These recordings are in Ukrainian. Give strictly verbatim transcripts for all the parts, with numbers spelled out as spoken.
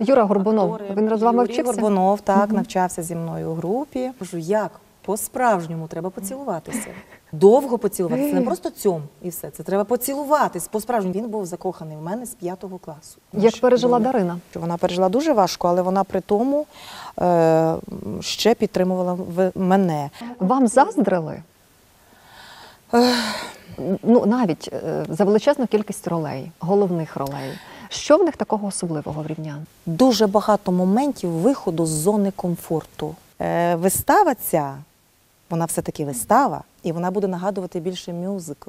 Юра Горбунов, актори. він з вами Юрій вчився? Горбунов, так, Мгм. навчався зі мною у групі. Кажу, як? По-справжньому треба поцілуватися. Довго поцілуватися, не просто цьом і все. Це треба поцілуватись. По-справжньому. Він був закоханий в мене з п'ятого класу. Як пережила Доля. Дарина? Вона пережила дуже важко, але вона при тому е, ще підтримувала в- мене. Вам заздрили? Ну, навіть е, за величезну кількість ролей, головних ролей. Що в них такого особливого в рівнян? Дуже багато моментів виходу з зони комфорту. Е, вистава ця, вона все-таки вистава, і вона буде нагадувати більше мюзикл.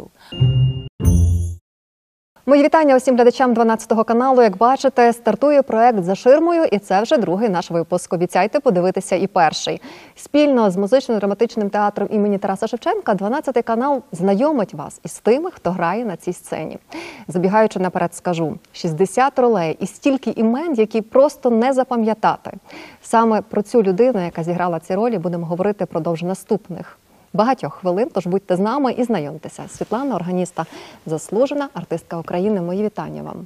Мої вітання усім глядачам дванадцятого каналу. Як бачите, стартує проект «За ширмою», і це вже другий наш випуск. Обіцяйте подивитися і перший. Спільно з музично-драматичним театром імені Тараса Шевченка дванадцятий канал знайомить вас із тими, хто грає на цій сцені. Забігаючи наперед, скажу, шістдесят ролей і стільки імен, які просто не запам'ятати. Саме про цю людину, яка зіграла ці ролі, будемо говорити продовж наступних багатьох хвилин, тож будьте з нами і знайомтеся. Світлана, органіста, заслужена артистка України. Мої вітання вам.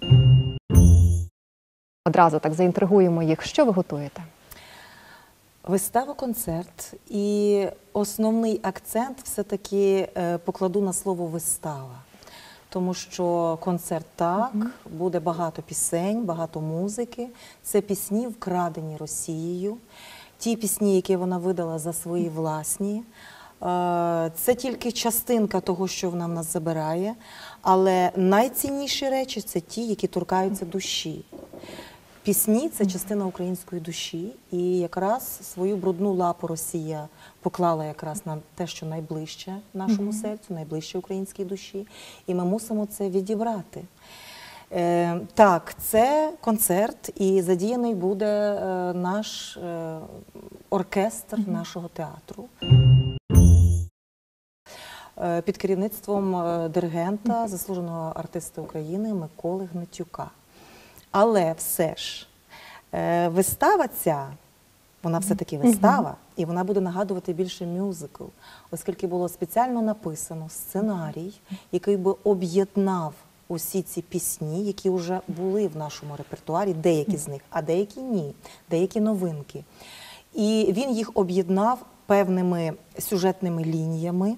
Одразу так заінтригуємо їх. Що ви готуєте? Вистава-концерт, і основний акцент все-таки е, покладу на слово «вистава». Тому що концерт так, буде багато пісень, багато музики. Це пісні, вкрадені Росією. Ті пісні, які вона видала за свої власні. Е, Це тільки частинка того, що вона в нас забирає. Але найцінніші речі – це ті, які торкаються душі. Пісні – це частина української душі, і якраз свою брудну лапу Росія поклала якраз на те, що найближче нашому mm-hmm. серцю, найближче українській душі, і ми мусимо це відібрати. Е, так, це концерт, і задіяний буде е, наш е, оркестр mm-hmm. нашого театру. Е, під керівництвом е, диригента, mm-hmm. заслуженого артиста України Миколи Гнатюка. Але все ж, е, вистава ця, вона все-таки вистава, і вона буде нагадувати більше мюзикл, оскільки було спеціально написано сценарій, який би об'єднав усі ці пісні, які вже були в нашому репертуарі, деякі з них, а деякі ні, деякі новинки. І він їх об'єднав певними сюжетними лініями,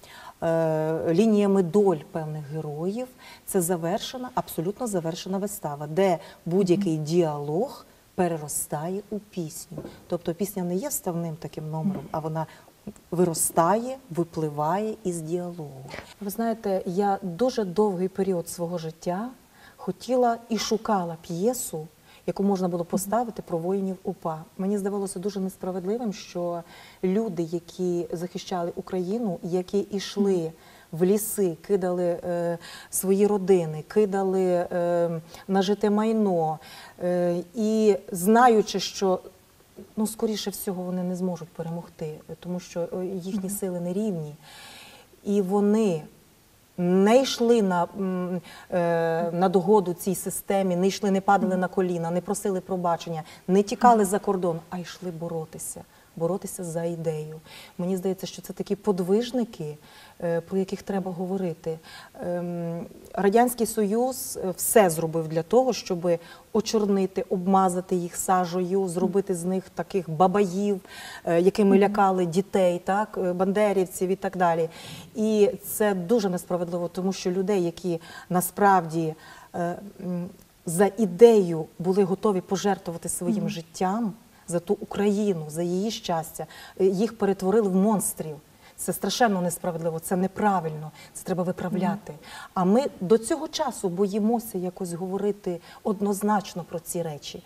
лініями доль певних героїв. Це завершена, абсолютно завершена вистава, де будь-який діалог переростає у пісню. Тобто пісня не є вставним таким номером, а вона виростає, випливає із діалогу. Ви знаєте, я дуже довгий період свого життя хотіла і шукала п'єсу, яку можна було поставити про воїнів УПА. Мені здавалося дуже несправедливим, що люди, які захищали Україну, які йшли в ліси, кидали е, свої родини, кидали е, нажите майно, е, і знаючи, що, ну, скоріше всього, вони не зможуть перемогти, тому що їхні сили не рівні, і вони не йшли на, на догоду цій системі, не йшли, не падали на коліна, не просили пробачення, не тікали за кордон, а йшли боротися, боротися за ідею. Мені здається, що це такі подвижники, про яких треба говорити. Радянський Союз все зробив для того, щоб очорнити, обмазати їх сажею, зробити з них таких бабаїв, якими лякали дітей, так, бандерівців і так далі. І це дуже несправедливо, тому що людей, які насправді за ідею були готові пожертвувати своїм життям, за ту Україну, за її щастя, їх перетворили в монстрів. Це страшенно несправедливо, це неправильно, це треба виправляти. Mm. А ми до цього часу боїмося якось говорити однозначно про ці речі.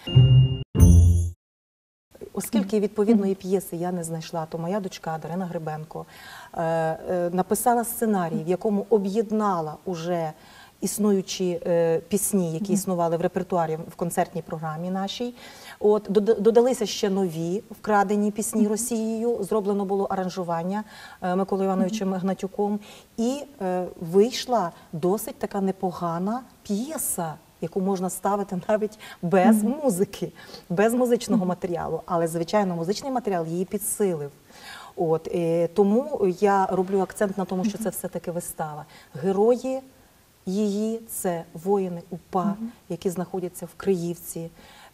Оскільки відповідної п'єси я не знайшла, то моя дочка Дарина Гребенко е, е, написала сценарій, в якому об'єднала уже існуючі е, пісні, які існували в репертуарі в концертній програмі нашій. От, додалися ще нові вкрадені пісні Росією, зроблено було аранжування е, Миколою Івановичем Гнатюком, і е, вийшла досить така непогана п'єса, яку можна ставити навіть без музики, без музичного матеріалу. Але, звичайно, музичний матеріал її підсилив. От, е, тому я роблю акцент на тому, що це все-таки вистава. Герої її – це воїни УПА, які знаходяться в Криївці,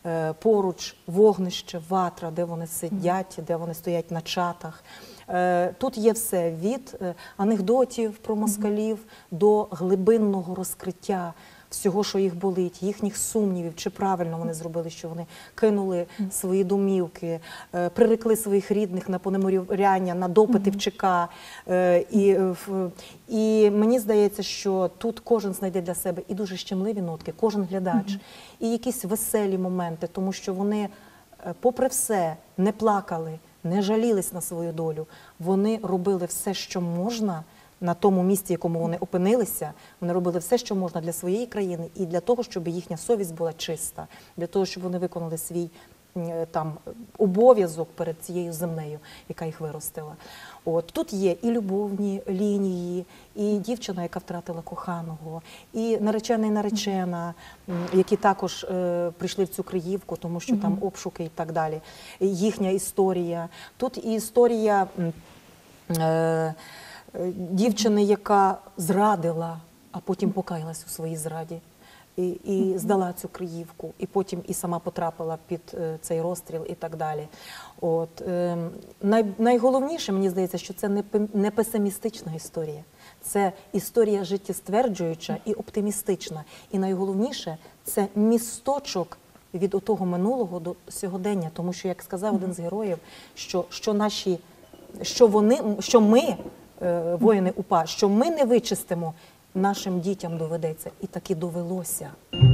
Е, Поруч вогнище, ватра, де вони сидять, де вони стоять на чатах. Е, Тут є все від е, анекдотів про москалів до глибинного розкриття всього, що їх болить, їхніх сумнівів, чи правильно вони зробили, що вони кинули свої домівки, е, прирекли своїх рідних на понеморяння, на допити в ЧК. Е, і, е, в- і мені здається, що тут кожен знайде для себе і дуже щемливі нотки, кожен глядач, і якісь веселі моменти, тому що вони, е, попри все, не плакали, не жалілись на свою долю. Вони робили все, що можна на тому місці, в якому вони опинилися. Вони робили все, що можна для своєї країни і для того, щоб їхня совість була чиста, для того, щоб вони виконали свій е, там обов'язок перед цією землею, яка їх виростила. От тут є і любовні лінії, і дівчина, яка втратила коханого, і наречений, наречена, м, які також е, прийшли в цю Криївку, тому що там обшуки і так далі. І їхня історія. Тут і історія м, е, е, дівчини, яка зрадила, а потім покаялась у своїй зраді. І, і здала цю Криївку, і потім і сама потрапила під е, цей розстріл і так далі. От, е, най, найголовніше, мені здається, що це не, пе- не песимістична історія. Це історія життєстверджуюча і оптимістична. І найголовніше – це місточок від отого минулого до сьогодення. Тому що, як сказав один з героїв, що, що, наші, що, вони, що ми, е, воїни УПА, що ми не вичистимо, нашим дітям доведеться. І таки довелося.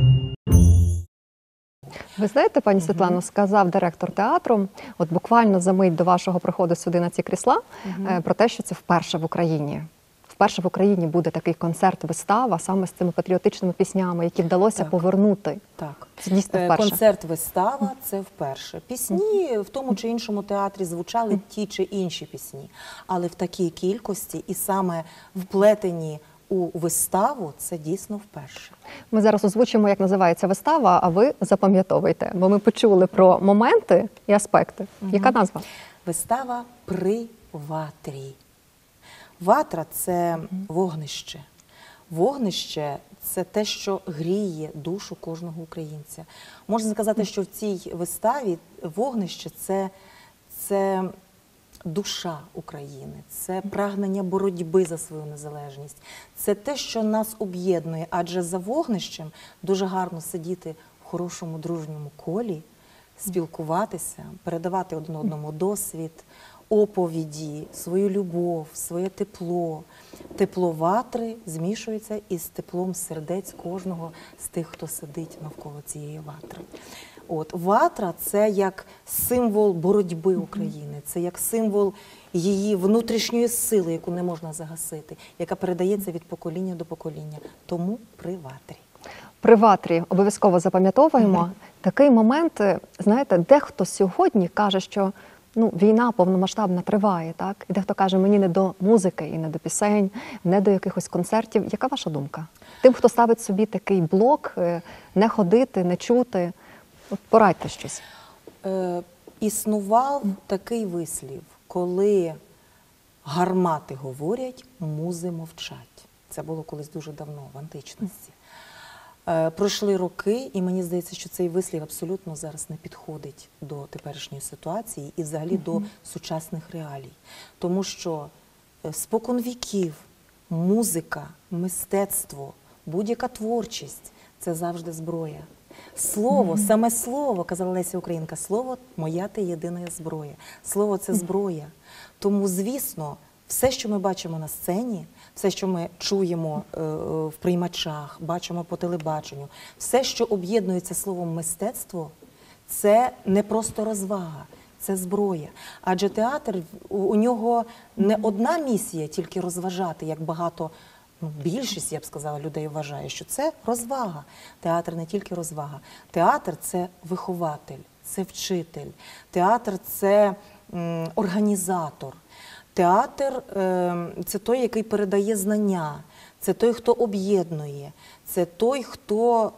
Ви знаєте, пані Світлано, сказав директор театру, от буквально за мить до вашого приходу сюди на ці крісла, е, про те, що це вперше в Україні. Вперше в Україні буде такий концерт-вистава саме з цими патріотичними піснями, які вдалося Так. повернути. Так. Це дійсно Е, вперше. Концерт-вистава – це вперше. Пісні в тому чи іншому театрі звучали ті чи інші пісні, але в такій кількості і саме вплетені у виставу – це дійсно вперше. Ми зараз озвучимо, як називається вистава, а ви запам'ятовуйте, бо ми почули про моменти і аспекти. Яка назва? Вистава «При ватрі». Ватра – це вогнище. Вогнище – це те, що гріє душу кожного українця. Можна сказати, що в цій виставі вогнище – це, це душа України, це прагнення боротьби за свою незалежність. Це те, що нас об'єднує, адже за вогнищем дуже гарно сидіти в хорошому дружньому колі, спілкуватися, передавати один одному досвід, оповіді, свою любов, своє тепло. Тепло ватри змішується із теплом сердець кожного з тих, хто сидить навколо цієї ватри. От, ватра – це як символ боротьби України, це як символ її внутрішньої сили, яку не можна загасити, яка передається від покоління до покоління. Тому при ватрі. При ватрі обов'язково запам'ятовуємо. Такий момент, знаєте, дехто сьогодні каже, що ну, війна повномасштабна триває, так? І дехто каже, мені не до музики і не до пісень, не до якихось концертів. Яка ваша думка? Тим, хто ставить собі такий блок, е, не ходити, не чути, от порадьте щось. Е, існував такий вислів, коли гармати говорять, музи мовчать. Це було колись дуже давно, в античності. Е, пройшли роки, і мені здається, що цей вислів абсолютно зараз не підходить до теперішньої ситуації і взагалі mm-hmm. до сучасних реалій. Тому що е, спокон віків музика, мистецтво, будь-яка творчість – це завжди зброя. Слово, mm-hmm. саме слово, казала Леся Українка, слово – моя ти єдина зброя. Слово – це зброя. Тому, звісно, все, що ми бачимо на сцені, все, що ми чуємо е, в приймачах, бачимо по телебаченню, все, що об'єднується словом мистецтво, це не просто розвага, це зброя. Адже театр, у, у нього не одна місія тільки розважати, як багато, ну, більшість, я б сказала, людей вважає, що це розвага. Театр не тільки розвага. Театр – це вихователь, це вчитель. Театр – це м, організатор. Театр – це той, який передає знання, це той, хто об'єднує, це той, хто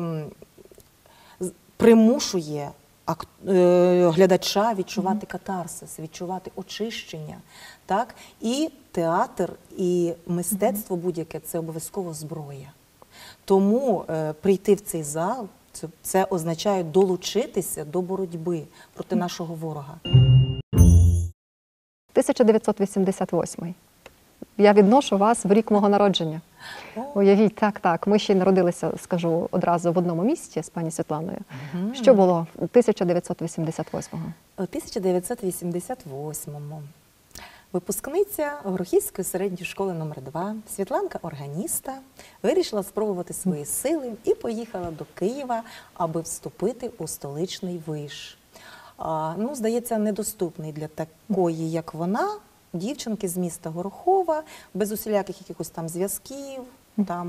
е, примушує е, глядача відчувати катарсис, відчувати очищення. Так? І театр, і мистецтво будь-яке – це обов'язково зброя. Тому е, прийти в цей зал Це, це означає долучитися до боротьби проти нашого ворога. тисяча дев'ятсот вісімдесят восьмий. Я відношу вас в рік мого народження. О. Уявіть, так, так. Ми ще й народилися, скажу одразу, в одному місті з пані Світланою. Угу. Що було тисяча дев'ятсот вісімдесят восьмого? У тисяча дев'ятсот вісімдесят восьмому випускниця Горохівської середньої школи номер два Світланка Органіста вирішила спробувати свої сили і поїхала до Києва, аби вступити у столичний виш. А, ну, здається, недоступний для такої, як вона, дівчинки з міста Горохова, без усіляких якихось там зв'язків, там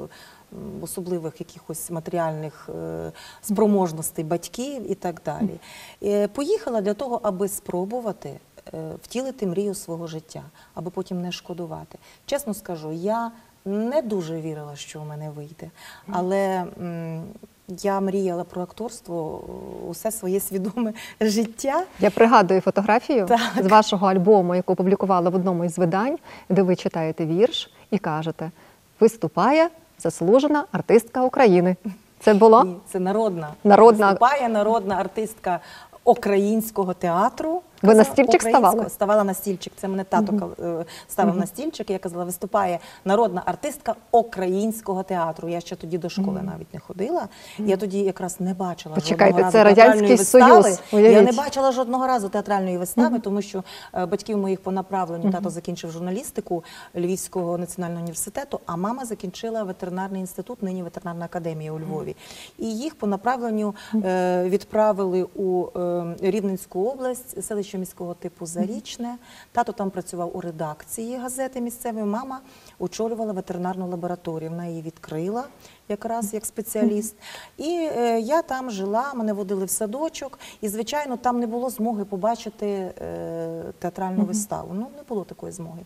е, особливих якихось матеріальних е, спроможностей батьків і так далі. Е, поїхала для того, аби спробувати е, втілити мрію свого життя, аби потім не шкодувати. Чесно скажу, я не дуже вірила, що у мене вийде, але м, я мріяла про акторство усе своє свідоме життя. Я пригадую фотографію Так. з вашого альбому, яку опублікували в одному із видань, де ви читаєте вірш і кажете: виступає заслужена артистка України. Це було? Ні, це народна. Народна. Виступає народна артистка українського театру. Ви на Казала, стільчик українського- ставали? Ставала на стільчик. Це мене тато uh-huh. ставив uh-huh. на стільчик. І я казала, виступає народна артистка українського театру. Я ще тоді до школи uh-huh. навіть не ходила. Uh-huh. Я тоді якраз не бачила Почекайте, жодного це разу Радянський театральної вистави. Союз, уявіть. Я не бачила жодного разу театральної вистави, uh-huh. тому що е, батьків моїх по направленню, uh-huh. тато закінчив журналістику Львівського національного університету, а мама закінчила ветеринарний інститут, нині ветеринарна академія у Львові. І їх по направленню е, відправили у е, Рівненську область, селище міського типу Зарічне. Тато там працював у редакції газети місцевої, мама очолювала ветеринарну лабораторію. Вона її відкрила якраз як спеціаліст. І е, я там жила, мене водили в садочок, і, звичайно, там не було змоги побачити е, театральну виставу. Ну, не було такої змоги.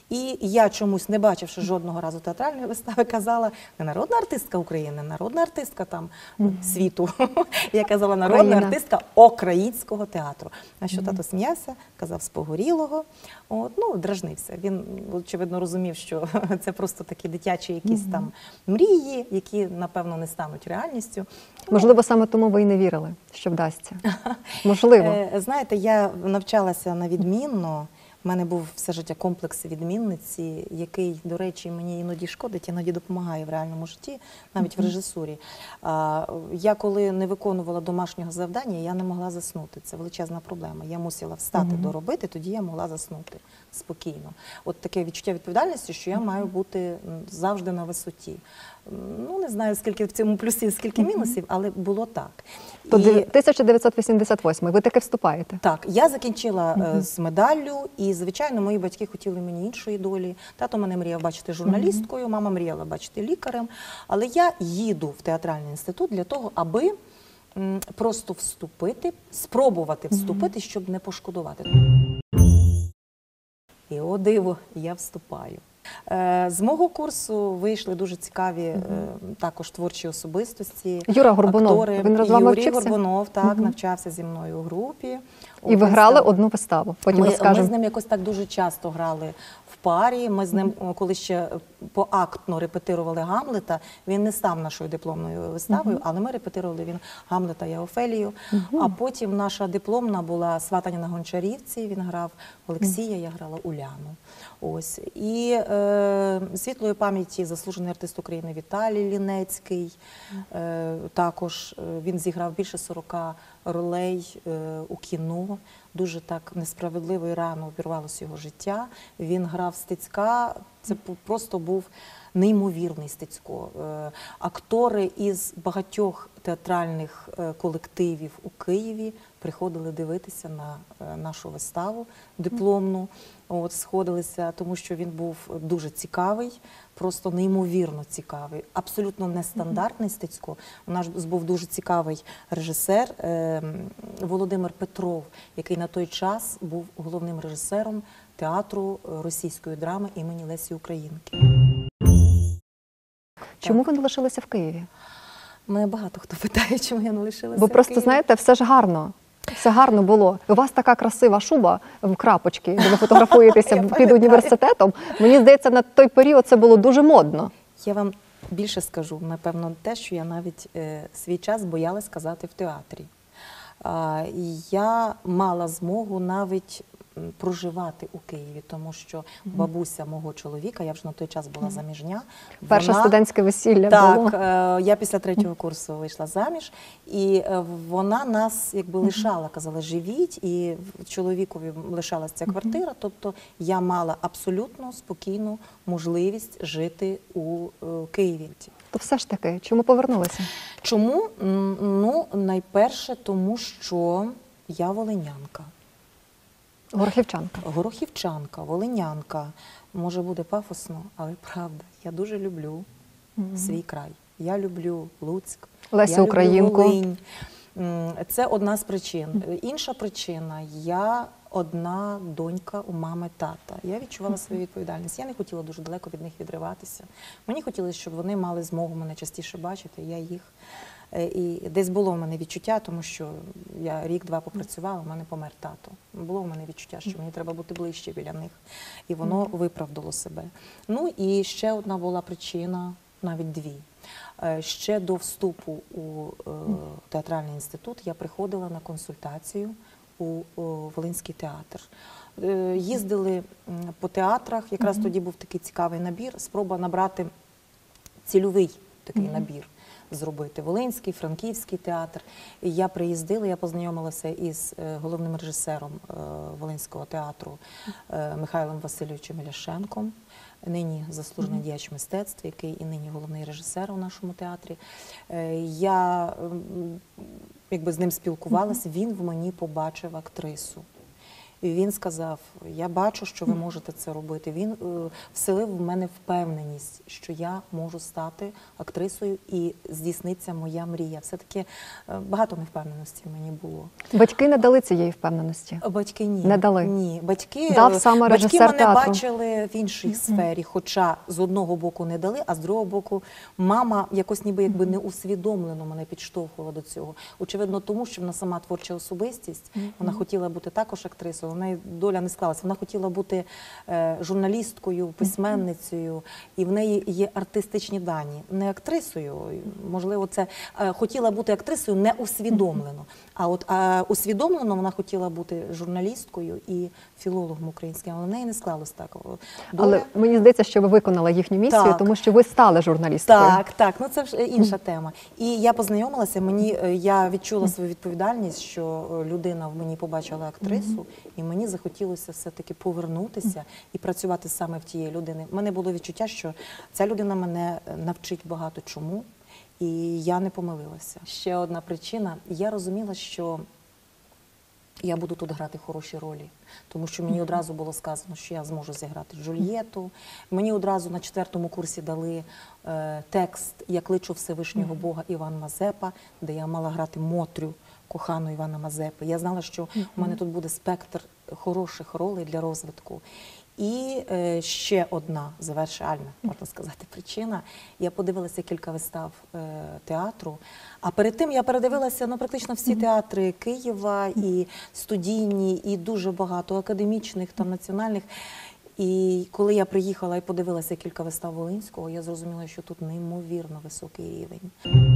І я чомусь, не бачивши жодного разу театральної вистави, казала: не народна артистка України, народна артистка там світу. Я казала: народна Україна. артистка українського театру. На що тато сміявся, казав з погорілого. От, ну, дражнився. Він, очевидно, розумів, що це просто такі дитячі якісь там мрії, які, напевно, не стануть реальністю. Можливо, саме тому ви і не вірили, що вдасться. Можливо. Е, Знаєте, я навчалася на відмінно. У мене був все життя комплекс відмінниці, який, до речі, мені іноді шкодить, іноді допомагає в реальному житті, навіть в режисурі. А, я коли не виконувала домашнього завдання, я не могла заснути. Це величезна проблема. Я мусила встати, uh-huh. доробити, тоді я могла заснути спокійно. От таке відчуття відповідальності, що я маю бути завжди на висоті. Ну, не знаю, скільки в цьому плюсів, скільки мінусів, але було так. То І... тисяча дев'ятсот вісімдесят восьмий, ви таки вступаєте? Так, я закінчила uh-huh. з медаллю, і, звичайно, мої батьки хотіли мені іншої долі. Тато мене мріяв бачити журналісткою, uh-huh. мама мріяла бачити лікарем. Але я їду в театральний інститут для того, аби м, просто вступити, спробувати вступити, uh-huh. щоб не пошкодувати. І, о диво, я вступаю. З мого курсу вийшли дуже цікаві mm-hmm. також творчі особистості. Юра Горбунов, актори. він з вами Юрій вчився? Горбунов, так, mm-hmm. навчався зі мною у групі. І ви грали одну виставу, потім ми, розкажемо. Ми з ним якось так дуже часто грали в парі. Ми з ним, коли ще поактно репетирували Гамлета, він не став нашою дипломною виставою, mm-hmm. але ми репетирували він Гамлета і Офелію. Mm-hmm. А потім наша дипломна була «Сватання на Гончарівці», він грав Олексія, mm-hmm. я грала Уляну. Ось. І е, світлої пам'яті заслужений артист України Віталій Лінецький. Е, також він зіграв більше сорока ролей е, у кіно. Дуже так несправедливо і рано обірвалося його життя. Він грав Стецька. Це просто був неймовірний Стецько. Е, актори із багатьох театральних е, колективів у Києві приходили дивитися на е, нашу виставу дипломну. От, сходилися, тому що він був дуже цікавий, просто неймовірно цікавий, абсолютно нестандартний Стецько. У нас був дуже цікавий режисер е, Володимир Петров, який на той час був головним режисером театру російської драми імені Лесі Українки. Чому ви не лишилися в Києві? Мене багато хто питає, чому я не лишилася Бо в просто, Києві. знаєте, все ж гарно. Все гарно було. У вас така красива шуба в крапочки, де ви фотографуєтеся під університетом. Мені здається, на той період це було дуже модно. Я вам більше скажу, напевно, те, що я навіть е, свій час боялась сказати в театрі. А, я мала змогу навіть м, проживати у Києві, тому що бабуся мого чоловіка, я вже на той час була заміжня. Перше вона- студентське весілля Так, було. е, я після третього курсу вийшла заміж, і е, вона нас якби лишала, казала, живіть, і в- чоловікові лишалась ця квартира, тобто я мала абсолютно спокійну можливість жити у е, Києві. То все ж таки, чому повернулися? Чому? М, Ну, найперше, тому що я волинянка. Горохівчанка. Горохівчанка, волинянка. Може, буде пафосно, але правда, я дуже люблю свій край. Я люблю Луцьк, Лесю я люблю Українку. Волинь. М, Це одна з причин. Інша причина – я одна донька у мами тата. Я відчувала свою відповідальність. Я не хотіла дуже далеко від них відриватися. Мені хотілося, щоб вони мали змогу мене частіше бачити, я їх. Е, І десь було в мене відчуття, тому що я рік-два попрацювала, у мене помер тато. Було в мене відчуття, що мені треба бути ближче біля них. І воно виправдало себе. Ну і ще одна була причина, навіть дві. Е, Ще до вступу у е, театральний інститут я приходила на консультацію у о, Волинський театр. Е, Їздили м, по театрах, якраз тоді був такий цікавий набір, спроба набрати цільовий такий набір зробити. Волинський, Франківський театр. І я приїздила, я познайомилася із е, головним режисером е, Волинського театру е, Михайлом Васильовичем Ляшенком, нині заслужений діяч мистецтв, який і нині головний режисер у нашому театрі. Е, Я м, якби з ним спілкувалася, він в мені побачив актрису. І він сказав, я бачу, що ви можете це робити. Він е, вселив в мене впевненість, що я можу стати актрисою і здійсниться моя мрія. Все-таки е, багато невпевненості в мені було. Батьки не дали цієї впевненості. Батьки ні. Не дали? Ні. Батьки, Дав е, саме батьки режисер мене театру. бачили в іншій сфері, хоча з одного боку не дали, а з другого боку мама якось ніби якби не усвідомлено мене підштовхувала до цього. Очевидно, тому що вона сама творча особистість, вона хотіла бути також актрисою, в неї доля не склалася. Вона хотіла бути е, журналісткою, письменницею, і в неї є артистичні дані. Не актрисою, можливо, це е, хотіла бути актрисою не усвідомлено. А от е, усвідомлено вона хотіла бути журналісткою і філологом українським, але в неї не склалось так. Доля... Але мені здається, що ви виконали їхню місію, Так. тому що ви стали журналісткою. Так, так, ну це вже інша тема. І я познайомилася, мені, е, я відчула свою відповідальність, що е, людина в мені побачила актрису, і мені захотілося все-таки повернутися і працювати саме в тієї людини. У мене було відчуття, що ця людина мене навчить багато чому, і я не помилилася. Ще одна причина, я розуміла, що я буду тут грати хороші ролі, тому що мені одразу було сказано, що я зможу зіграти Джульєту. Мені одразу на четвертому курсі дали е, текст «Я кличу Всевишнього Бога Іван Мазепа», де я мала грати Мотрю, кохану Івана Мазепи. Я знала, що у мене тут буде спектр хороших ролей для розвитку. І е, ще одна завершальна, можна сказати, причина. Я подивилася кілька вистав е, театру, а перед тим я передивилася ну, практично всі театри Києва, і студійні, і дуже багато академічних, там, національних. І коли я приїхала і подивилася кілька вистав Волинського, я зрозуміла, що тут неймовірно високий рівень.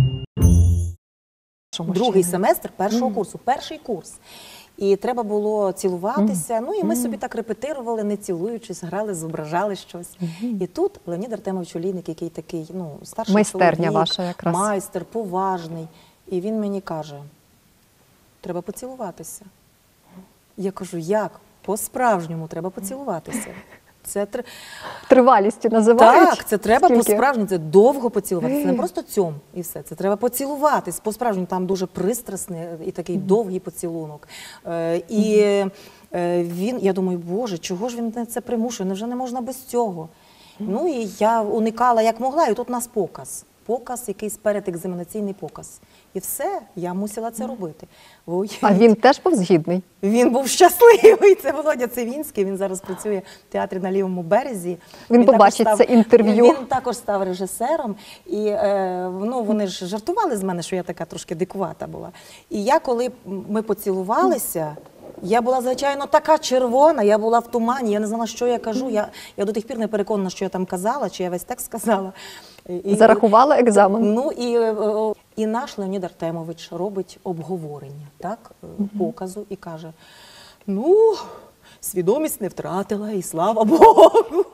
Другий семестр першого курсу, перший курс. І треба було цілуватися. Ну і ми собі так репетирували, не цілуючись, грали, зображали щось. І тут Леонід Артемович Олійник, який такий, ну, старший Майстерня чоловік, ваша якраз. майстер, поважний. І він мені каже, треба поцілуватися. Я кажу, як? По-справжньому треба поцілуватися. Це тр... Тривалістю називають? Так, це треба Скільки? по-справжньому, це довго поцілуватися, це не просто цьом і все, це треба поцілуватись, по-справжньому, там дуже пристрасний і такий довгий поцілунок. Е, і е, він, я думаю, боже, чого ж він мене це примушує, невже не можна без цього? Ну і я уникала як могла, і тут у нас показ. Показ, якийсь передекзаменаційний показ. І все, я мусила це робити. Ой. А він теж був згідний? Він був щасливий. Це Володя Цивінський, він зараз працює в театрі на Лівому березі. Він побачить також це інтерв'ю. Він також став режисером. І е, ну, вони ж жартували з мене, що я така трошки дикувата була. І я, коли ми поцілувалися, я була, звичайно, така червона, я була в тумані, я не знала, що я кажу. Я, я до тих пір не переконана, що я там казала, чи я весь текст сказала. І, Зарахували екзамен? Ну і, е, і наш Леонід Артемович робить обговорення, так, е, показу і каже, ну, свідомість не втратила, і слава Богу.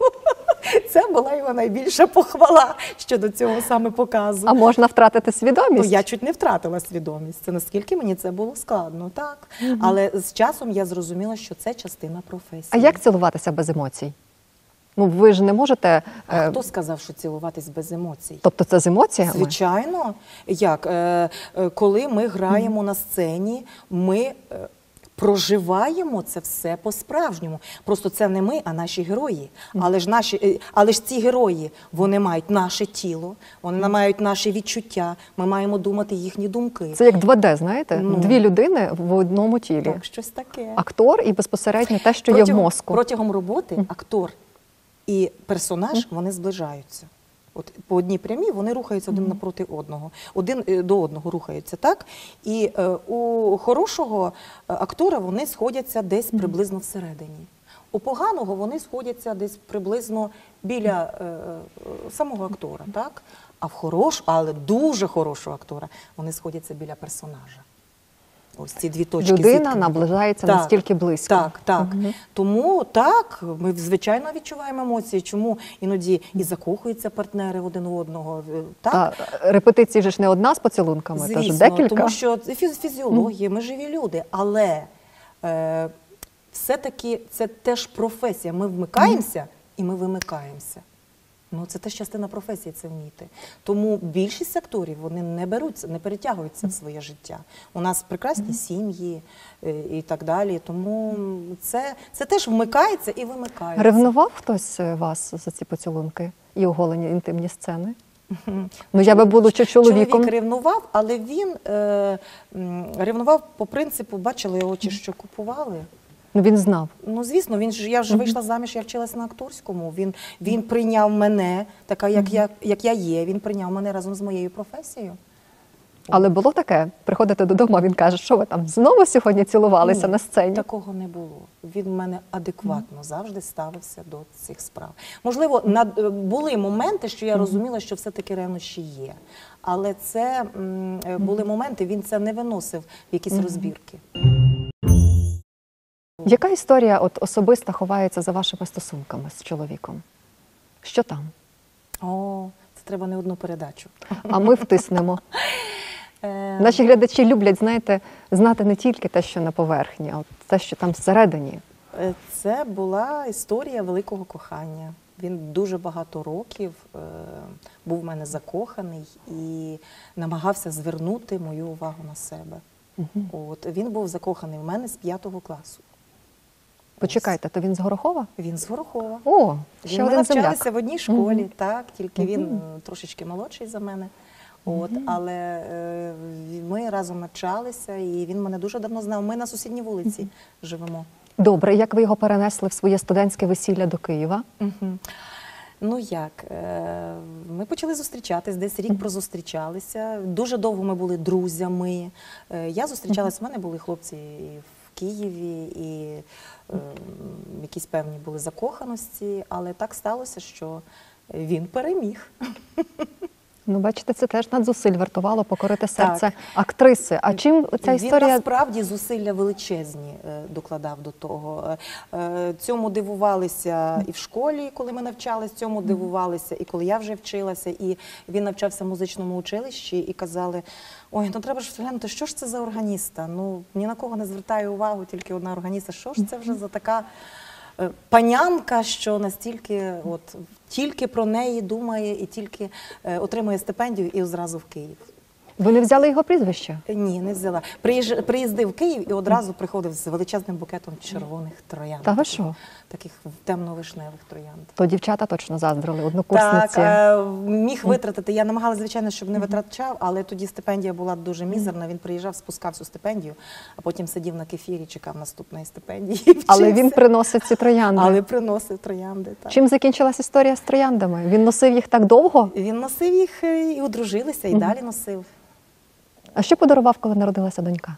Це була його найбільша похвала щодо цього саме показу. А можна втратити Ну, свідомість? я чуть не втратила свідомість. Це наскільки мені це було складно, так. Але з часом я зрозуміла, що це частина професії. А як цілуватися без емоцій? Ну, ви ж не можете... А е, хто сказав, що цілуватись без емоцій? Тобто це з емоціями? Звичайно. Як? Е, е, коли ми граємо на сцені, ми е, проживаємо це все по-справжньому. Просто це не ми, а наші герої. Але ж, наші, е, але ж ці герої, вони мають наше тіло, вони мають наші відчуття, ми маємо думати їхні думки. Це як два де, знаєте? Ну. Дві людини в одному тілі. Так, щось таке. Актор і безпосередньо те, що є в Протягом- мозку. Протягом роботи актор і персонаж, вони зближаються. От по одній прямій вони рухаються один напроти одного, один е, до одного рухаються, так? І е, у хорошого е, актора вони сходяться десь приблизно всередині. У поганого вони сходяться десь приблизно біля е, е, самого актора, так? А в хорошого, але дуже хорошого актора, вони сходяться біля персонажа. Ось ці дві точки Людина зіткнення. наближається Так, настільки близько. Так, так. Тому так, ми звичайно відчуваємо емоції. Чому іноді і закохуються партнери один у одного. Так? А репетиції ж не одна з поцілунками, тож Звісно, декілька. тому що це фіз- фізіологія, ми живі люди, але е, все-таки це теж професія. Ми вмикаємося і ми вимикаємося. Ну, це теж частина професії, це вміти. Тому більшість акторів, вони не беруться, не перетягуються в своє життя. У нас прекрасні сім'ї е, і так далі. Тому це, це теж вмикається і вимикається. Ревнував хтось е, вас за ці поцілунки і оголені інтимні сцени? Ну, я би будучи чоловіком. Чоловік ревнував, але він е, м, ревнував по принципу, бачили очі, що купували. Ну, він знав. Ну, звісно, він ж я вже вийшла заміж, я вчилась на акторському. Він, він прийняв мене, така як я, як я є. Він прийняв мене разом з моєю професією. Але було таке, приходите додому, а він каже, що ви там знову сьогодні цілувалися Ні, на сцені? Такого не було. Він в мене адекватно завжди ставився до цих справ. Можливо, над, е, були моменти, що я розуміла, що все-таки ревнощі є. Але це м, е, були моменти, він це не виносив в якісь розбірки. Яка історія от особиста ховається за вашими стосунками з чоловіком? Що там? О, це треба не одну передачу. А ми втиснемо. Е, Наші глядачі люблять, знаєте, знати не тільки те, що на поверхні, а от те, що там всередині. Е, Це була історія великого кохання. Він дуже багато років е, був в мене закоханий і намагався звернути мою увагу на себе. От, він був закоханий в мене з п'ятого класу. Почекайте, то він з Горохова? Він з Горохова. О, ще Він ми один земляк. навчалися в одній школі, так, тільки він е, трошечки молодший за мене. От, але е, ми разом навчалися, і він мене дуже давно знав. Ми на сусідній вулиці живемо. Добре, як ви його перенесли в своє студентське весілля до Києва? Мгм. Ну як, е, ми почали зустрічатись, десь рік прозустрічалися. Дуже довго ми були друзями. Е, Я зустрічалась, в мене були хлопці і в Києві, і е, якісь певні були закоханості, але так сталося, що він переміг. Ну, бачите, це теж надзусиль вартувало покорити серце Так. актриси. А чим ця Він історія... насправді зусилля величезні е, докладав до того. Е, е, Цьому дивувалися і в школі, коли ми навчались, цьому дивувалися, і коли я вже вчилася, і він навчався в музичному училищі, і казали, ой, ну треба ж глянути, що ж це за органіста? Ну, ні на кого не звертаю увагу, тільки одна органіста. Що ж це вже за така е, панянка, що настільки от, тільки про неї думає і тільки е, отримує стипендію і зразу в Київ. Ви не взяли його прізвище? Ні, не взяла. Приїж- Приїздив в Київ і одразу приходив з величезним букетом червоних троянд. Та ви що? Таких темно-вишневих троянд. То дівчата точно заздрили, однокурсниці. Так, е, міг витратити. Я намагалася, звичайно, щоб не витрачав, але тоді стипендія була дуже мізерна. Він приїжджав, спускав всю стипендію, а потім сидів на кефірі, чекав наступної стипендії. і Але вчився. він приносить ці троянди. Але приносив троянди. Так. Чим закінчилась історія з трояндами? Він носив їх так довго? Він носив їх е, і одружилися, і далі носив. А що подарував, коли народилася донька?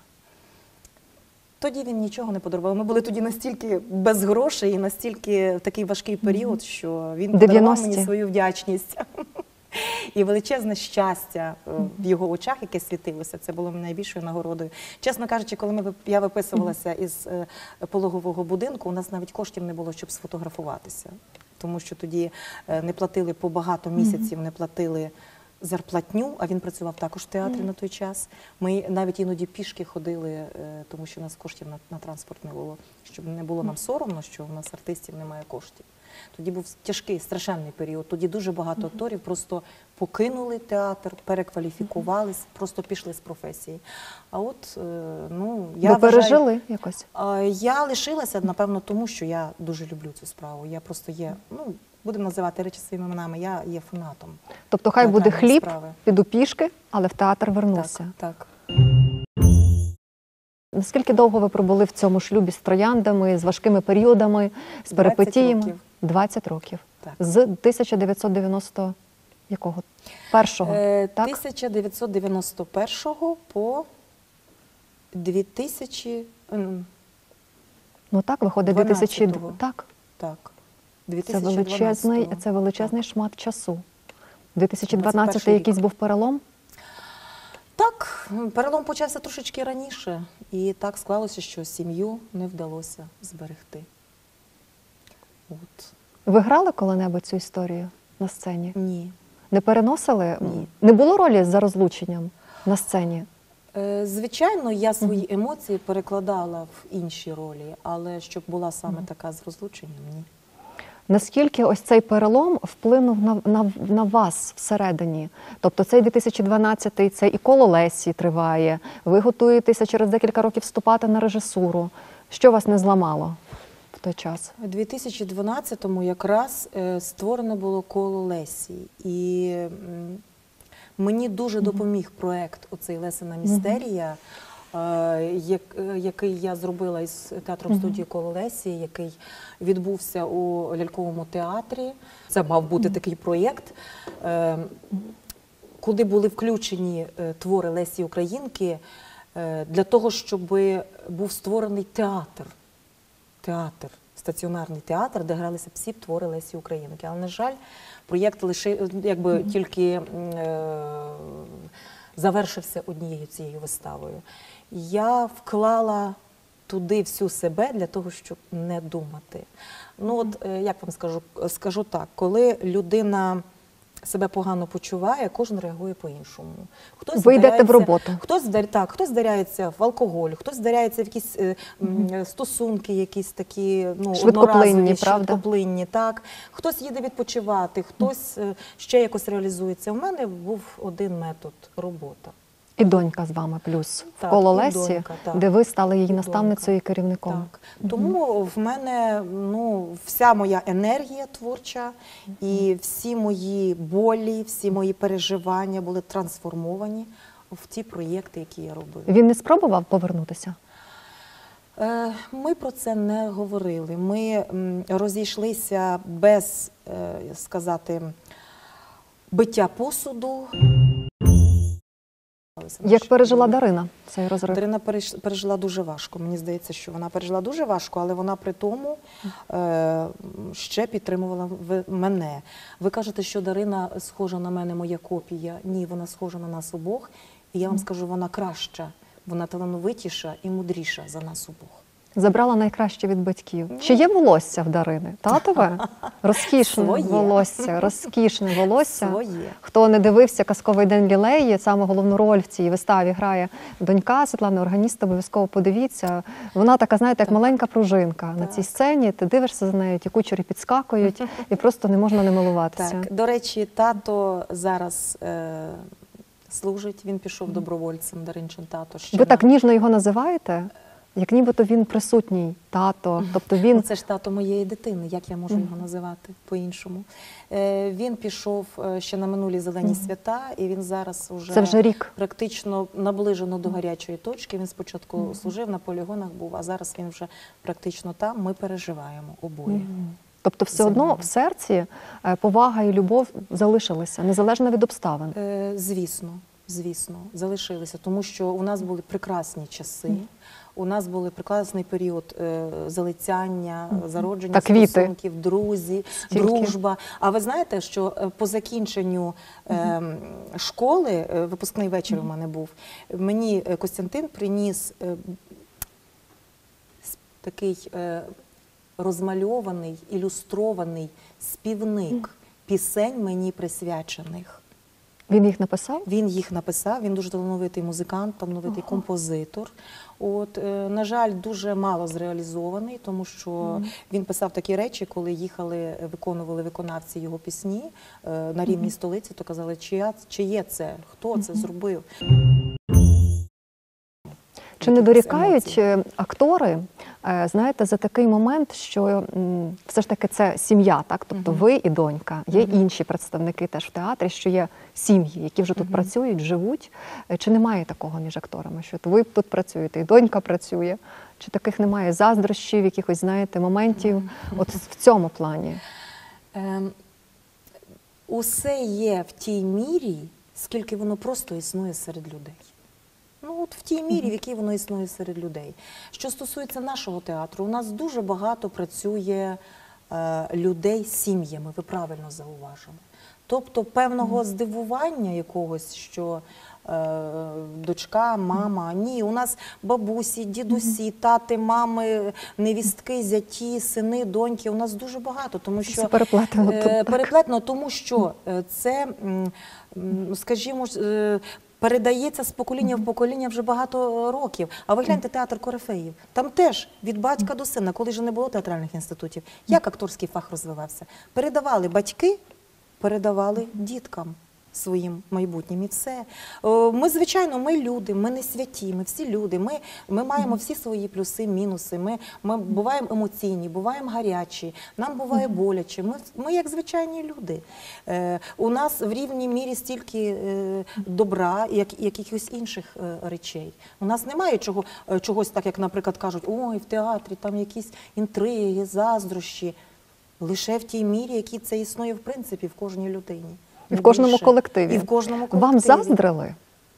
Тоді він нічого не подарував. Ми були тоді настільки без грошей і настільки в такий важкий період, що він подарував дев'яності. мені свою вдячність. І величезне щастя е, в його очах, яке світилося, це було найбільшою нагородою. Чесно кажучи, коли ми, вип- я виписувалася із е, пологового будинку, у нас навіть коштів не було, щоб сфотографуватися. Тому що тоді е, не платили по багато місяців, не платили зарплатню, а він працював також в театрі на той час. Ми навіть іноді пішки ходили, е, тому що у нас коштів на, на транспорт не було, щоб не було нам соромно, що у нас артистів немає коштів. Тоді був тяжкий, страшенний період. Тоді дуже багато акторів просто покинули театр, перекваліфікувались, просто пішли з професії. А от, е, ну, я Ви пережили якось? вважаю, е, я лишилася, напевно, тому що я дуже люблю цю справу. Я просто є, ну, будемо називати речі своїми іменами, я є фанатом. Тобто хай буде театральної хліб, справи. піду пішки, але в театр вернуся. Так, так. Наскільки довго ви пробули в цьому шлюбі з трояндами, з важкими періодами, з перипетіями? років. двадцять років. Так. З тисяча дев'ятсот дев'яносто якого? Першого, Е, так? тисяча дев'ятсот дев'яносто першого по дві тисячі, ем, Ну так, виходить дві тисячі два. дванадцятого. Так, так, це дві тисячі дванадцятого. величезний, це величезний шмат часу. дві тисячі дванадцятий двадцять перший якийсь рік. був перелом? Так, перелом почався трошечки раніше, і так склалося, що сім'ю не вдалося зберегти. От. Ви грали коли-небудь цю історію на сцені? Ні. Не переносили? Ні. Не було ролі за розлученням на сцені? Е, Звичайно, я свої емоції перекладала в інші ролі, але щоб була саме така з розлученням, ні. Наскільки ось цей перелом вплинув на, на, на вас всередині? Тобто цей дві тисячі дванадцятий, це і коло Лесі триває, ви готуєтеся через декілька років вступати на режисуру. Що вас не зламало в той час? У дві тисячі дванадцятому якраз е, створено було коло Лесі. І м, мені дуже допоміг проект оцей «Лесина містерія», е, як, е, який я зробила із театром студії коло Лесі, який відбувся у ляльковому театрі. Це мав бути такий проєкт, е, куди були включені е, твори Лесі Українки е, для того, щоб був створений театр. Театр, стаціонарний театр, де гралися всі твори Лесі Українки. Але, на жаль, проєкт лише якби mm-hmm. тільки е, завершився однією цією виставою. Я вклала туди всю себе для того, щоб не думати. Ну от, е, як вам скажу, скажу так, коли людина себе погано почуває, кожен реагує по-іншому. Хтось Ви йдете в роботу. Хтось, так, хтось здаряється в алкоголь, хтось здаряється в якісь е, mm-hmm. стосунки, якісь такі ну, швидкоплинні, одноразові, правда? швидкоплинні, так. Хтось їде відпочивати, хтось е, ще якось реалізується. У мене був один метод – робота. І донька з вами плюс в Так, коло і Лесі, донька, так. де ви стали її І наставницею і керівником. Так. Тому в мене ну, вся моя енергія творча і всі мої болі, всі мої переживання були трансформовані в ті проєкти, які я робила. Він не спробував повернутися? Е, Ми про це не говорили. Ми м, розійшлися без, е, сказати, биття посуду. Як пережила Дарина цей розрив? Дарина переж- пережила дуже важко. Мені здається, що вона пережила дуже важко, але вона при тому е, ще підтримувала в- мене. Ви кажете, що Дарина схожа на мене, моя копія. Ні, вона схожа на нас обох. І я вам скажу, вона краща, вона талановитіша і мудріша за нас обох. Забрала найкраще від батьків. Чи є волосся в Дарини? Татове? Розкішне Своє. волосся, розкішне волосся. Своє. Хто не дивився «Казковий день Лілеї», саме головну роль в цій виставі грає донька Світлани, органіст, обов'язково подивіться. Вона така, знаєте, як маленька пружинка на цій сцені. Ти дивишся за нею, ті кучері підскакують, і просто не можна не милуватися. Так, до речі, тато зараз е, служить, він пішов добровольцем, Даринчин тато. Ще Ви на- так ніжно його називаєте, як нібито він присутній, тато. Тобто він... Ну, це ж тато моєї дитини, як я можу його називати по-іншому. Е, він пішов е, ще на минулі зелені свята, і він зараз уже, Це вже рік. практично наближено до гарячої точки. Він спочатку служив на полігонах, був, а зараз він вже практично там. Ми переживаємо обоє. Тобто все одно в серці е, повага і любов залишилися, незалежно від обставин. Е, звісно, Звісно, залишилися, тому що у нас були прекрасні часи, у нас був прекрасний період е, залицяння, зародження Та квіти. стосунків, друзі, Стільки. дружба. А ви знаєте, що е, по закінченню е, школи, е, випускний вечір у мене був, мені е, Костянтин приніс е, с- такий е, розмальований, ілюстрований співник пісень мені присвячених. Він їх написав? Він їх написав, він дуже талановитий музикант, талановитий Ага. композитор. От, е, на жаль, дуже мало зреалізований, тому що mm. він писав такі речі, коли їхали, виконували виконавці його пісні е, на рівні mm. столиці, то казали, чия, чиє це, хто це зробив. Чи не дорікають е, актори, е, знаєте, за такий момент, що м, все ж таки це сім'я, так? Тобто Мгм. ви і донька, є Мгм. інші представники теж в театрі, що є сім'ї, які вже тут Мгм. працюють, живуть. Е, Чи немає такого між акторами, що от ви тут працюєте, і донька працює? Чи таких немає заздрощів, якихось, знаєте, моментів от в цьому плані? Ем, усе є в тій мірі, скільки воно просто існує серед людей. Ну, от в тій мірі, в якій воно існує серед людей. Що стосується нашого театру, у нас дуже багато працює е, людей з сім'ями, ви правильно зауважили. Тобто певного здивування якогось, що е, дочка, мама, ні, у нас бабусі, дідусі, тати, мами, невістки, зяті, сини, доньки, у нас дуже багато, тому що Це переплетено тут, е, так. переплетено, тому що е, це, м, м, скажімо, ж, е, передається з покоління в покоління вже багато років. А ви гляньте театр корифеїв. Там теж від батька до сина, коли ж не було театральних інститутів, як акторський фах розвивався? Передавали батьки, передавали діткам своїм майбутнім і все. О, Ми, звичайно, ми люди, ми не святі, ми всі люди, ми, ми маємо всі свої плюси, мінуси, ми, ми буваємо емоційні, буваємо гарячі, нам буває боляче, ми, ми як звичайні люди. Е, у нас в рівній мірі стільки е, добра, як якихось інших е, речей. У нас немає чого, е, чогось так, як, наприклад, кажуть, ой, в театрі там якісь інтриги, заздрощі. Лише в тій мірі, якій це існує, в принципі, в кожній людині. І в кожному Більше. колективі. І в кожному колективі. Вам заздрили?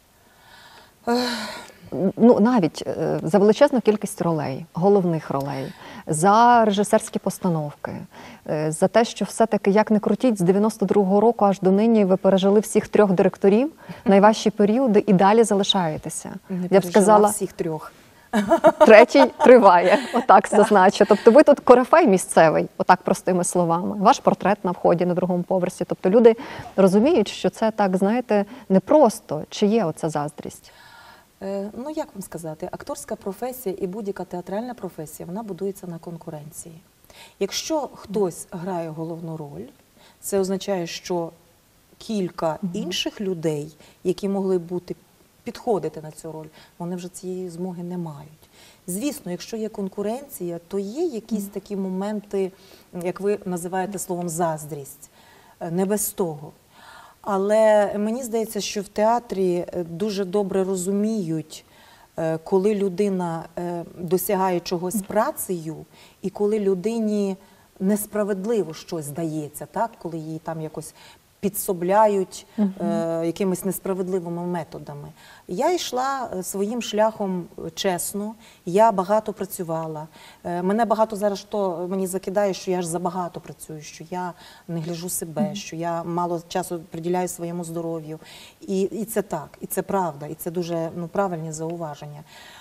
Ну, навіть е, за величезну кількість ролей, головних ролей, за режисерські постановки, е, за те, що все-таки, як не крутіть, з дев'яносто другого року аж до нині ви пережили всіх трьох директорів, найважчі періоди і далі залишаєтеся. Не Я б сказала, всіх трьох. третій триває, отак зазначу. Тобто ви тут корифей місцевий, отак простими словами. Ваш портрет на вході на другому поверсі. Тобто люди розуміють, що це так, знаєте, непросто. Чи є оця заздрість? Е, ну, як вам сказати, акторська професія і будь-яка театральна професія, вона будується на конкуренції. Якщо хтось грає головну роль, це означає, що кілька інших людей, які могли бути підходити на цю роль, вони вже цієї змоги не мають. Звісно, якщо є конкуренція, то є якісь такі моменти, як ви називаєте словом заздрість, не без того. Але мені здається, що в театрі дуже добре розуміють, коли людина досягає чогось працею, і коли людині несправедливо щось здається, так? Коли їй там якось підсобляють е, якимись несправедливими методами. Я йшла своїм шляхом чесно, я багато працювала. Е, мене багато зараз що мені закидає, що я ж забагато працюю, що я не гляжу себе, що я мало часу приділяю своєму здоров'ю. І, і це так, і це правда, і це дуже ну, правильні зауваження.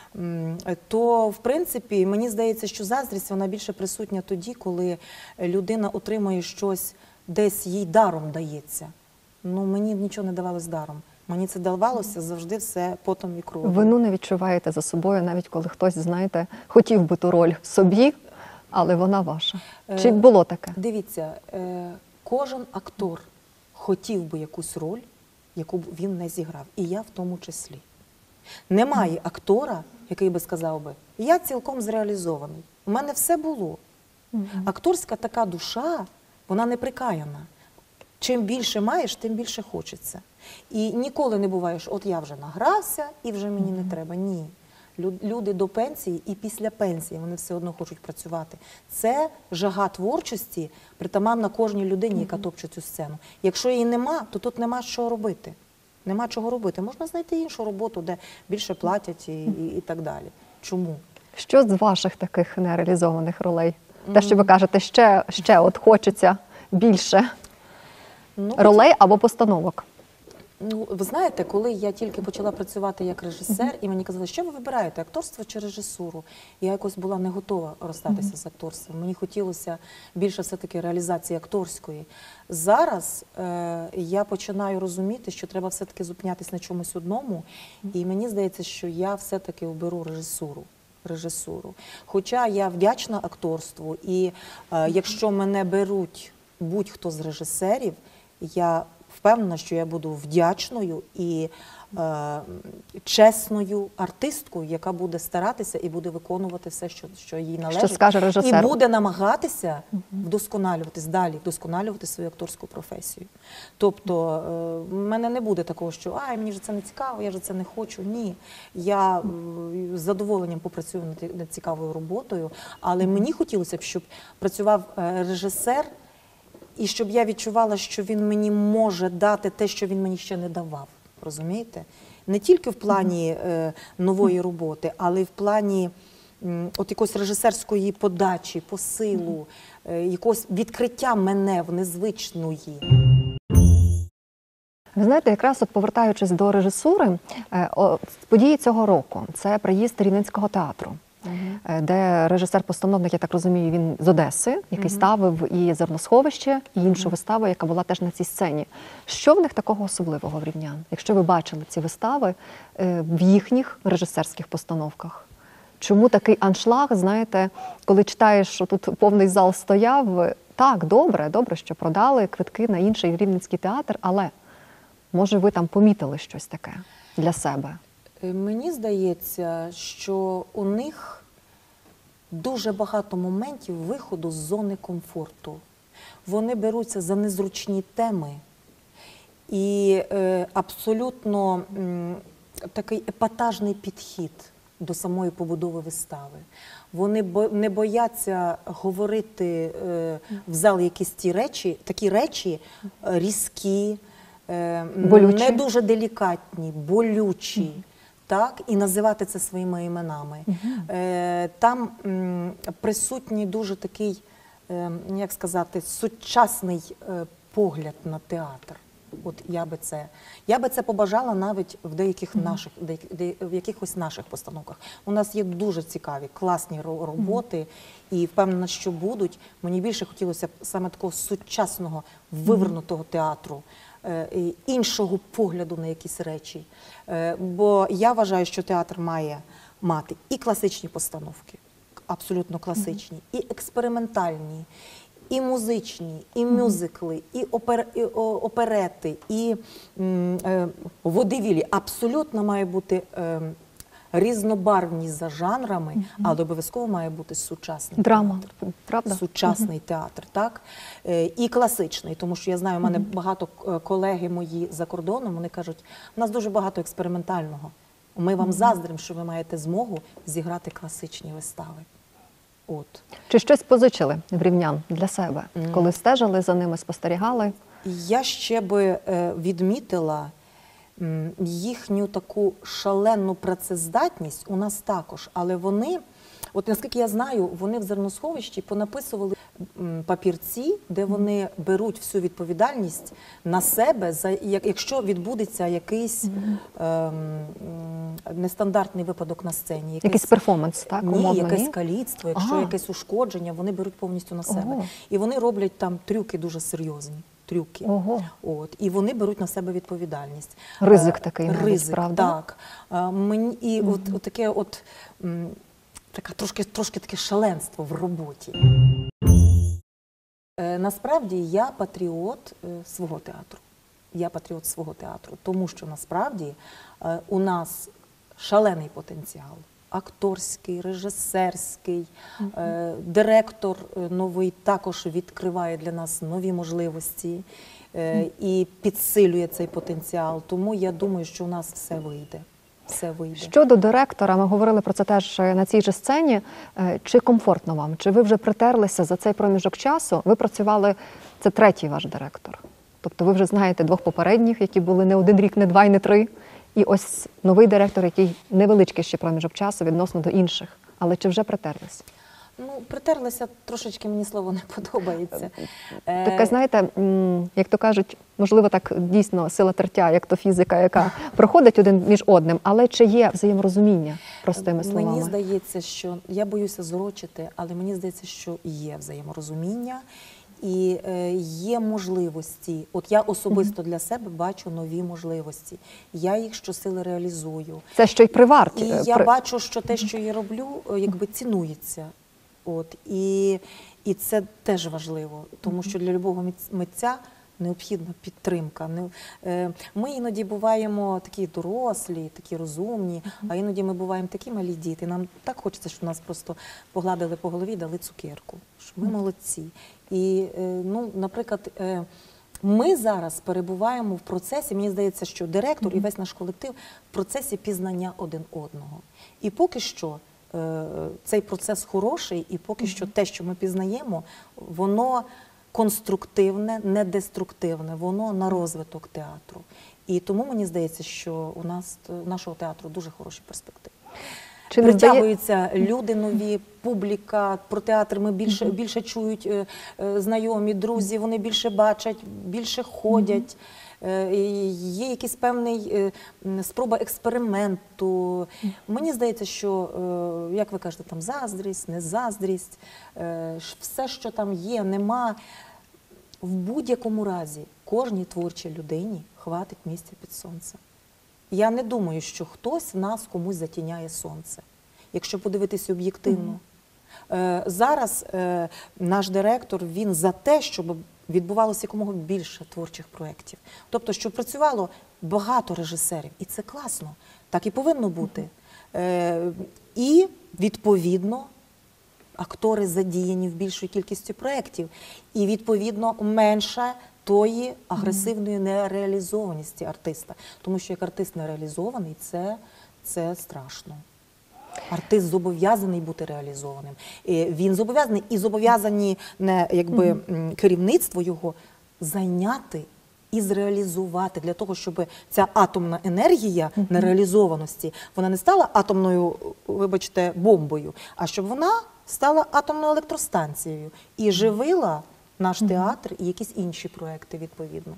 То, в принципі, мені здається, що заздрість, вона більше присутня тоді, коли людина отримує щось, десь їй даром дається. Ну, мені нічого не давалось даром. Мені це давалося завжди все потом і кров'ю. Вину не відчуваєте за собою, навіть коли хтось, знаєте, хотів би ту роль собі, але вона ваша. Чи було таке? Дивіться, кожен актор хотів би якусь роль, яку б він не зіграв. І я в тому числі. Немає актора, який би сказав би, я цілком зреалізований. У мене все було. Акторська така душа, вона неприкаяна. Чим більше маєш, тим більше хочеться. І ніколи не буває, що от я вже награвся і вже мені не треба. Ні. Люди до пенсії і після пенсії, вони все одно хочуть працювати. Це жага творчості, притаманна кожній людині, яка топче цю сцену. Якщо її нема, то тут нема що робити. Нема чого робити. Можна знайти іншу роботу, де більше платять і, і, і так далі. Чому? Що з ваших таких нереалізованих ролей? Те, що ви кажете, ще, ще от хочеться більше Ну, ролей або постановок. Ну, ви знаєте, коли я тільки почала працювати як режисер, і мені казали, що ви вибираєте, акторство чи режисуру? Я якось була не готова розстатися з акторством. Мені хотілося більше все-таки реалізації акторської. Зараз е, я починаю розуміти, що треба все-таки зупинятися на чомусь одному, і мені здається, що я все-таки оберу режисуру. режисуру. Хоча я вдячна акторству, і е, якщо мене беруть будь-хто з режисерів, я впевнена, що я буду вдячною і е, чесною артисткою, яка буде старатися і буде виконувати все, що, що їй належить. Що скаже режисер. І буде намагатися вдосконалюватись далі, вдосконалювати свою акторську професію. Тобто, е, в мене не буде такого, що «Ай, мені ж це не цікаво, я ж це не хочу». Ні. Я е, з задоволенням попрацюю над, над цікавою роботою, але мені хотілося б, щоб працював е, режисер, і щоб я відчувала, що він мені може дати те, що він мені ще не давав. Розумієте? Не тільки в плані е, нової роботи, але й в плані м, от якоїсь режисерської подачі, посилу, е, якогось відкриття мене в незвичної. Ви знаєте, якраз от повертаючись до режисури, е, о, події цього року – це приїзд Рівненського театру. Uh-huh. Де режисер-постановник, я так розумію, він з Одеси, який uh-huh. ставив і «Зерносховище», і іншу uh-huh. виставу, яка була теж на цій сцені. Що в них такого особливого в рівнян? Якщо ви бачили ці вистави е, в їхніх режисерських постановках? Чому такий аншлаг, знаєте, коли читаєш, що тут повний зал стояв, так, добре, добре, що продали квитки на інший Рівненський театр, але, може, ви там помітили щось таке для себе? Мені здається, що у них дуже багато моментів виходу з зони комфорту. Вони беруться за незручні теми і е, абсолютно м, такий епатажний підхід до самої побудови вистави. Вони бо, не бояться говорити е, в зал якісь ті речі, такі речі е, різкі, е, не дуже делікатні, болючі. Так, і називати це своїми іменами. Uh-huh. Е, там м, присутній дуже такий, е, як сказати, сучасний е, погляд на театр. От я би це, я би це побажала навіть в деяких uh-huh. наших, де, де, в якихось наших постановках. У нас є дуже цікаві, класні роботи, uh-huh. і впевнена, що будуть. Мені більше хотілося б саме такого сучасного, вивернутого uh-huh. театру, іншого погляду на якісь речі. Бо я вважаю, що театр має мати і класичні постановки, абсолютно класичні, mm-hmm. і експериментальні, і музичні, і мюзикли, і, опер, і оперети, і е, водевілі. Абсолютно має бути е, різнобарвні за жанрами, mm-hmm. але обов'язково має бути сучасний Драма, театр. Правда? Сучасний mm-hmm. театр, так? Е, і класичний, тому що я знаю, у мене mm-hmm. багато колеги мої за кордоном, вони кажуть, у нас дуже багато експериментального. Ми вам mm-hmm. заздримо, що ви маєте змогу зіграти класичні вистави. От. Чи щось позичили в рівнян для себе, mm-hmm. коли стежили за ними, спостерігали? Я ще би е, відмітила їхню таку шалену працездатність у нас також, але вони, от наскільки я знаю, вони в зерносховищі понаписували папірці, де вони беруть всю відповідальність на себе, за, якщо відбудеться якийсь mm-hmm. ем, нестандартний випадок на сцені. Якийсь, якийсь перформанс, так? Ні, умовно, якесь ні? каліцтво, якщо ага. якесь ушкодження, вони беруть повністю на себе. Ого. І вони роблять там трюки дуже серйозні. Трюки. Ого. От. І вони беруть на себе відповідальність. Ризик такий, навіть, Ризик, правда? так. А, мені, і mm-hmm. от, от таке от, м, така, трошки, трошки таке шаленство в роботі. Е, насправді я патріот е, свого театру. Я патріот свого театру, тому що насправді е, у нас шалений потенціал. Акторський, режисерський, е, директор новий також відкриває для нас нові можливості е, і підсилює цей потенціал. Тому я думаю, що у нас все вийде. Все вийде. Щодо директора, ми говорили про це теж на цій же сцені. Чи комфортно вам? Чи ви вже притерлися за цей проміжок часу? Ви працювали, це третій ваш директор. Тобто ви вже знаєте двох попередніх, які були не один рік, не два і не три. І ось новий директор, який невеличкий ще проміжок часу відносно до інших. Але чи вже притерлись? Ну, притерлися, трошечки мені слово не подобається. Таке, знаєте, як то кажуть, можливо, так дійсно сила тертя, як то фізика, яка проходить один між одним, але чи є взаєморозуміння, простими словами? Мені здається, що, я боюся зурочити, але мені здається, що є взаєморозуміння і е, є можливості. От я особисто для себе бачу нові можливості. Я їх щосили реалізую. Це що й при варті. І я бачу, що те, що я роблю, якби цінується. От, і, і це теж важливо, тому що для любого митця необхідна підтримка. Ми іноді буваємо такі дорослі, такі розумні, а іноді ми буваємо такі малі діти. Нам так хочеться, щоб нас просто погладили по голові і дали цукерку, що ми молодці. І, ну, наприклад, ми зараз перебуваємо в процесі, мені здається, що директор і весь наш колектив в процесі пізнання один одного. І поки що цей процес хороший, і поки що те, що ми пізнаємо, воно конструктивне, не деструктивне, воно на розвиток театру. І тому мені здається, що у нас, у нашого театру дуже хороші перспективи. Чи притягуються здає... люди нові, публіка, про театр ми більше, mm-hmm. більше чують е, е, знайомі, друзі, вони більше бачать, більше ходять. Mm-hmm. е, є якийсь певний е, спроба експерименту. Mm-hmm. Мені здається, що, е, як ви кажете, там заздрість, не заздрість, е, все, що там є, нема. В будь-якому разі кожній творчій людині хватить місця під сонцем. Я не думаю, що хтось в нас комусь затіняє сонце, якщо подивитися об'єктивно. Mm-hmm. Зараз наш директор, він за те, щоб відбувалося якомога більше творчих проєктів. Тобто, щоб працювало багато режисерів. І це класно. Так і повинно бути. Mm-hmm. І, відповідно, актори задіяні в більшій кількості проєктів. І, відповідно, менше тої агресивної нереалізованості артиста. Тому що як артист нереалізований, це, це страшно. Артист зобов'язаний бути реалізованим. І він зобов'язаний, і зобов'язані не, якби, mm-hmm. керівництво його зайняти і зреалізувати, для того, щоб ця атомна енергія mm-hmm. нереалізованості, вона не стала атомною, вибачте, бомбою, а щоб вона стала атомною електростанцією і живила наш театр і якісь інші проекти, відповідно.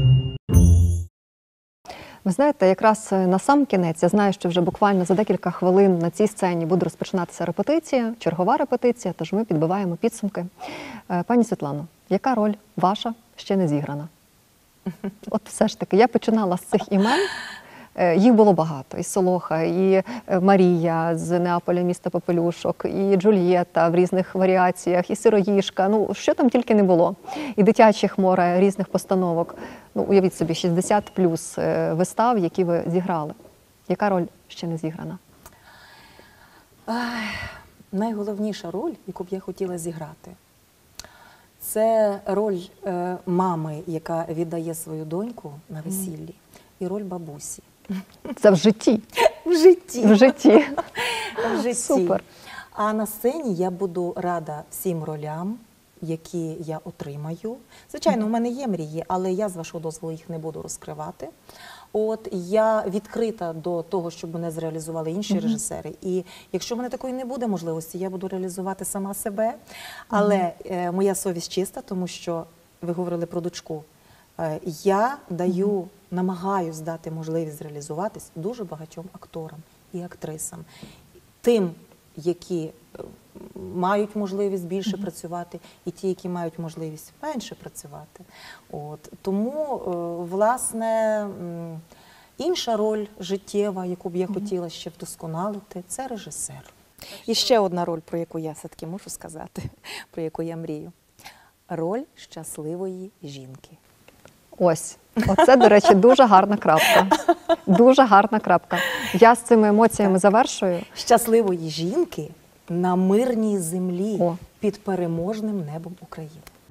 Ви знаєте, якраз на сам кінець, я знаю, що вже буквально за декілька хвилин на цій сцені буде розпочинатися репетиція, чергова репетиція, тож ми підбиваємо підсумки. Пані Світлано, яка роль ваша ще не зіграна? От все ж таки, я починала з цих імен. Їх було багато. І Солоха, і Марія з Неаполя, міста Попелюшок, і Джульєта в різних варіаціях, і Сироїшка. Ну, що там тільки не було. І дитячих море різних постановок. Ну, уявіть собі, шістдесят плюс вистав, які ви зіграли. Яка роль ще не зіграна? Ах, найголовніша роль, яку б я хотіла зіграти, це роль е, мами, яка віддає свою доньку на весіллі, і роль бабусі. Це в житті. В житті. В житті. В житті. Супер. А на сцені я буду рада всім ролям, які я отримаю. Звичайно, у мене є мрії, але я, з вашого дозволу, їх не буду розкривати. От я відкрита до того, щоб мене зреалізували інші mm-hmm. режисери. І якщо в мене такої не буде можливості, я буду реалізувати сама себе. Але mm-hmm. е, моя совість чиста, тому що ви говорили про дочку. Е, я даю, mm-hmm. намагаюсь дати можливість зреалізуватись дуже багатьом акторам і актрисам. Тим, які мають можливість більше mm-hmm. працювати, і ті, які мають можливість менше працювати. От. Тому, власне, інша роль життєва, яку б я mm-hmm. хотіла ще вдосконалити, це режисер. І ще одна роль, про яку я все-таки можу сказати, про яку я мрію. Роль щасливої жінки. Ось. Оце, до речі, дуже гарна крапка. Дуже гарна крапка. Я з цими емоціями завершую. Щасливої жінки на мирній землі. О. Під переможним небом України.